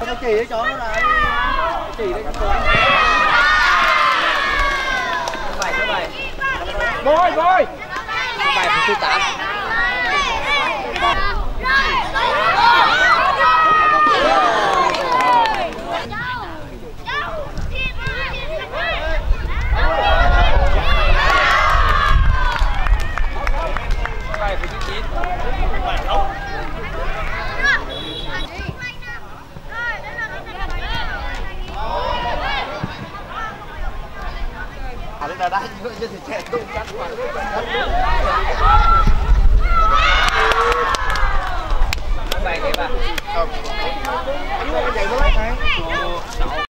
Nó chỉ để cho nó lại. Chỉ để cho bài. Bôi. Bài của thứ 8. Bài của thứ 9. Bài 6. Đây là đá chứ thì trẻ tung cắt quả. Bài cái bà. Không. Cái này nó lát hả?